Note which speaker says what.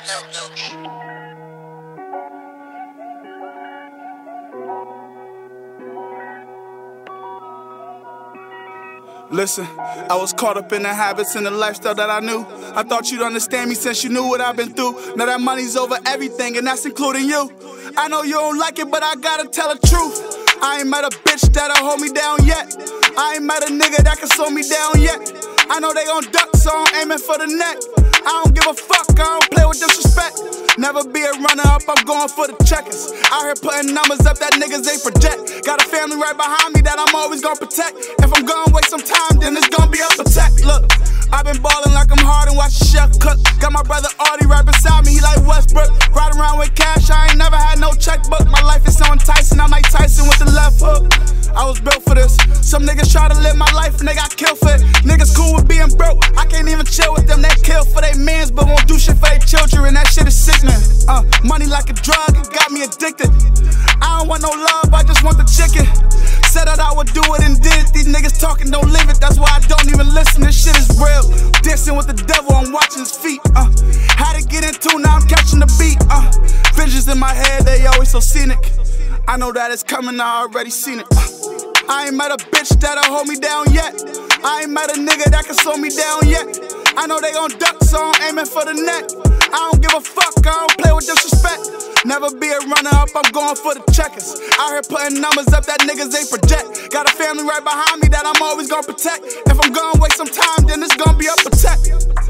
Speaker 1: Listen, I was caught up in the habits and the lifestyle that I knew. I thought you'd understand me since you knew what I've been through. Now that money's over everything, and that's including you. I know you don't like it, but I gotta tell the truth. I ain't met a bitch that'll hold me down yet. I ain't met a nigga that can slow me down yet. I know they gon' duck, so I'm aiming for the neck. I don't give a fuck, I don't play with disrespect. Never be a runner-up, I'm going for the checkers. Out here putting numbers up that niggas ain't project. Got a family right behind me that I'm always gonna protect. If I'm gonna waste some time, then it's gonna be a protect. Look, I've been ballin' like I'm hard and watch the chef cook. Got my brother Artie right beside me, he like Westbrook. Ride around with cash, I ain't never had no checkbook. My life is so enticing, I'm like Tyson with the left hook. I was built for this. Some niggas try to live my life and they got killed for it. Niggas cool with being broke, I can't even chill with them. They kill for their mans but won't do shit for their children, and that shit is sickening. Money like a drug, it got me addicted. I don't want no love, I just want the chicken. Said that I would do it and did it. These niggas talking don't live it, that's why I don't even listen. This shit is real. Dancing with the devil, I'm watching his feet. Had to get into, now I'm catching the beat. Visions in my head, they always so scenic. I know that it's coming, I already seen it. I ain't met a bitch that'll hold me down yet. I ain't met a nigga that can slow me down yet. I know they gon' duck, so I'm aiming for the neck. I don't give a fuck, I don't play with disrespect. Never be a runner-up, I'm going for the checkers. Out here putting numbers up that niggas ain't project. Got a family right behind me that I'm always gonna protect. If I'm gonna waste some time, then it's gonna be a protect.